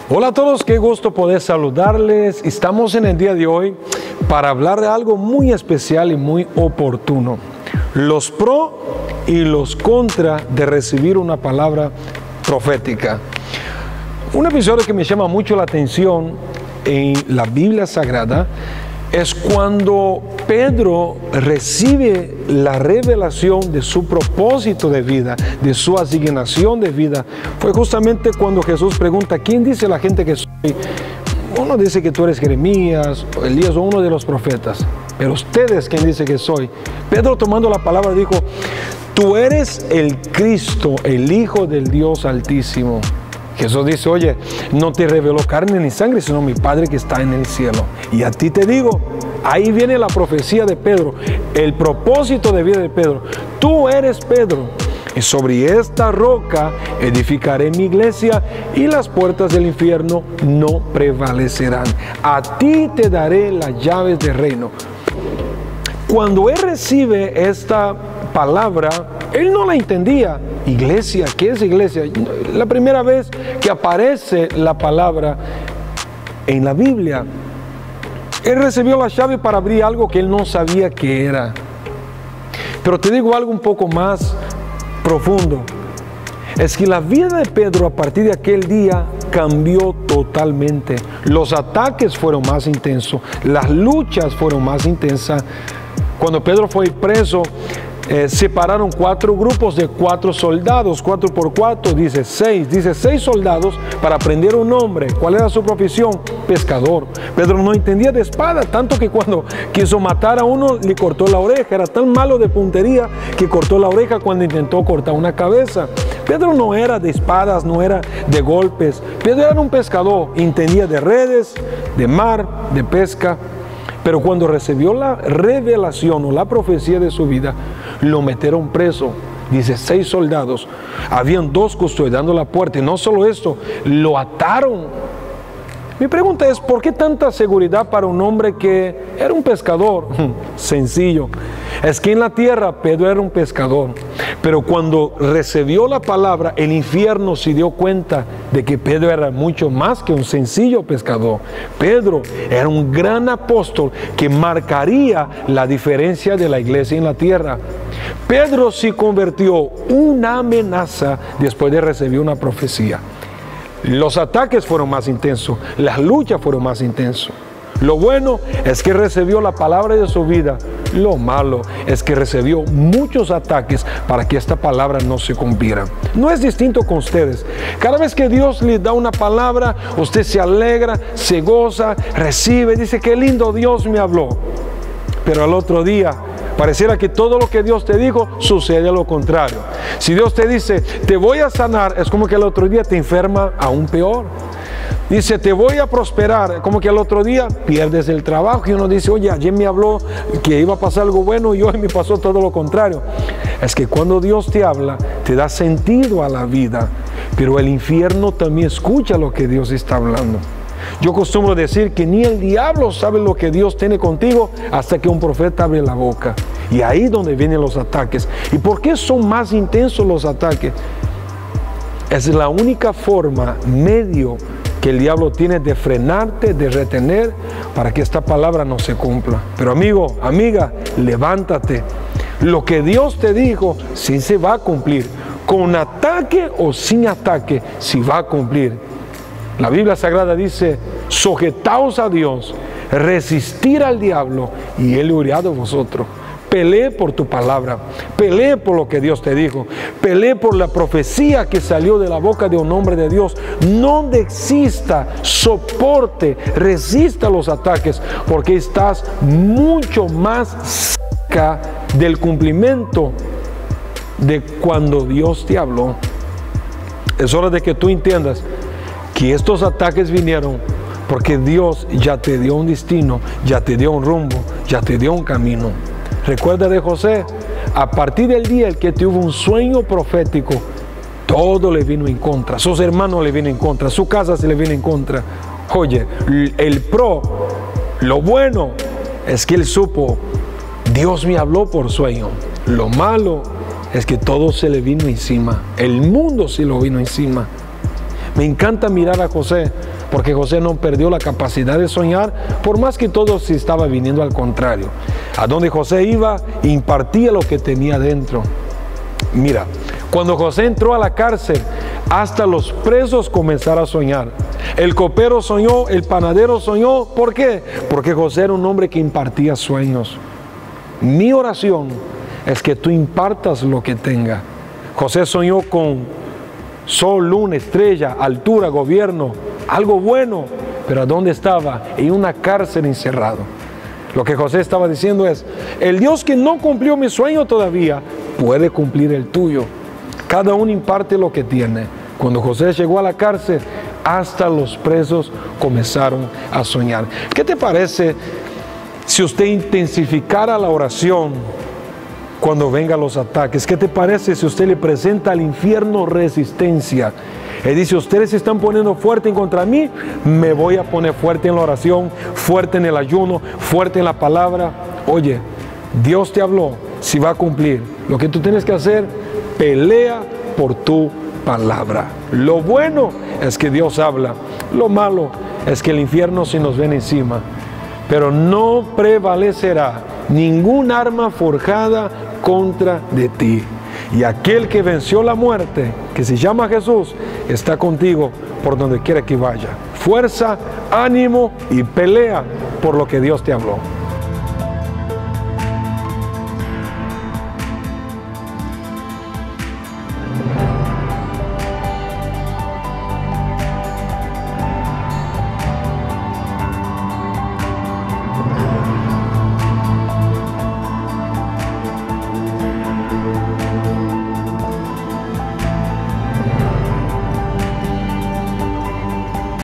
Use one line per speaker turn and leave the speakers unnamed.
Hola a todos, qué gusto poder saludarles. Estamos en el día de hoy para hablar de algo muy especial y muy oportuno. Los pro y los contra de recibir una palabra profética. Un episodio que me llama mucho la atención en la Biblia Sagrada es cuando Pedro recibe la revelación de su propósito de vida, de su asignación de vida. Fue justamente cuando Jesús pregunta: ¿quién dice la gente que soy? Uno dice que tú eres Jeremías, Elías o uno de los profetas. Pero ustedes, ¿quién dice que soy? Pedro, tomando la palabra, dijo: tú eres el Cristo, el Hijo del Dios Altísimo. Jesús dice: oye, no te reveló carne ni sangre, sino mi Padre que está en el cielo. Y a ti te digo, ahí viene la profecía de Pedro, el propósito de vida de Pedro. Tú eres Pedro, y sobre esta roca edificaré mi iglesia, y las puertas del infierno no prevalecerán. A ti te daré las llaves del reino. Cuando él recibe esta palabra, él no la entendía. Iglesia, ¿qué es iglesia? La primera vez que aparece la palabra en la Biblia, él recibió la llave para abrir algo que él no sabía qué era. Pero te digo algo un poco más profundo. Es que la vida de Pedro a partir de aquel día cambió totalmente. Los ataques fueron más intensos, las luchas fueron más intensas. Cuando Pedro fue preso, separaron 4 grupos de 4 soldados, 4 por 4, dice 6 soldados para prender un hombre. ¿Cuál era su profesión? Pescador. Pedro no entendía de espada, tanto que cuando quiso matar a uno le cortó la oreja. Era tan malo de puntería que cortó la oreja cuando intentó cortar una cabeza. Pedro no era de espadas, no era de golpes. Pedro era un pescador, entendía de redes, de mar, de pesca. Pero cuando recibió la revelación o la profecía de su vida, lo metieron preso. Dice 6 soldados, habían 2 custodiando la puerta, y no solo esto, lo ataron. Mi pregunta es: ¿por qué tanta seguridad para un hombre que era un pescador? Sencillo, es que en la tierra Pedro era un pescador, pero cuando recibió la palabra, el infierno se dio cuenta de que Pedro era mucho más que un sencillo pescador. Pedro era un gran apóstol que marcaría la diferencia de la iglesia en la tierra. Pedro se convirtió una amenaza después de recibir una profecía. Los ataques fueron más intensos, las luchas fueron más intensas. Lo bueno es que recibió la palabra de su vida. Lo malo es que recibió muchos ataques para que esta palabra no se cumpliera. No es distinto con ustedes. Cada vez que Dios les da una palabra, usted se alegra, se goza, recibe, dice: qué lindo Dios me habló. Pero al otro día pareciera que todo lo que Dios te dijo sucede a lo contrario. Si Dios te dice: te voy a sanar, es como que al otro día te enferma aún peor. Dice: te voy a prosperar, como que al otro día pierdes el trabajo. Y uno dice: oye, ayer me habló que iba a pasar algo bueno y hoy me pasó todo lo contrario. Es que cuando Dios te habla, te da sentido a la vida. Pero el infierno también escucha lo que Dios está hablando. Yo acostumbro decir que ni el diablo sabe lo que Dios tiene contigo hasta que un profeta abre la boca. Y ahí es donde vienen los ataques. ¿Y por qué son más intensos los ataques? Es la única forma, medio que el diablo tiene de frenarte, de retener, para que esta palabra no se cumpla. Pero amigo, amiga, levántate. Lo que Dios te dijo, sí se va a cumplir. Con ataque o sin ataque, sí va a cumplir. La Biblia Sagrada dice: sujetaos a Dios, resistir al diablo, y él huirá de vosotros. Pelee por tu palabra, pelee por lo que Dios te dijo, pelee por la profecía que salió de la boca de un hombre de Dios. No desista, soporte, resista los ataques, porque estás mucho más cerca del cumplimiento de cuando Dios te habló. Es hora de que tú entiendas que estos ataques vinieron porque Dios ya te dio un destino, ya te dio un rumbo, ya te dio un camino. Recuerda de José: a partir del día en que tuvo un sueño profético, todo le vino en contra. Sus hermanos le vino en contra, su casa se le vino en contra. Oye, el pro, lo bueno es que él supo: Dios me habló por sueño. Lo malo es que todo se le vino encima. El mundo se lo vino encima. Me encanta mirar a José, porque José no perdió la capacidad de soñar, por más que todo se estaba viniendo al contrario. A donde José iba, impartía lo que tenía dentro. Mira, cuando José entró a la cárcel, hasta los presos comenzaron a soñar. El copero soñó, el panadero soñó. ¿Por qué? Porque José era un hombre que impartía sueños. Mi oración es que tú impartas lo que tenga. José soñó con sol, luna, estrella, altura, gobierno, algo bueno. Pero ¿a dónde estaba? En una cárcel encerrado. Lo que José estaba diciendo es, el Dios que no cumplió mi sueño todavía, puede cumplir el tuyo. Cada uno imparte lo que tiene. Cuando José llegó a la cárcel, hasta los presos comenzaron a soñar. ¿Qué te parece si usted intensificara la oración cuando vengan los ataques? ¿Qué te parece si usted le presenta al infierno resistencia? Él dice, ustedes se están poniendo fuerte en contra mí, me voy a poner fuerte en la oración, fuerte en el ayuno, fuerte en la palabra. Oye, Dios te habló, si va a cumplir. Lo que tú tienes que hacer, pelea por tu palabra. Lo bueno es que Dios habla, lo malo es que el infierno se nos viene encima. Pero no prevalecerá ningún arma forjada contra de ti. Y aquel que venció la muerte, que se llama Jesús, está contigo por donde quiera que vaya. Fuerza, ánimo y pelea por lo que Dios te habló.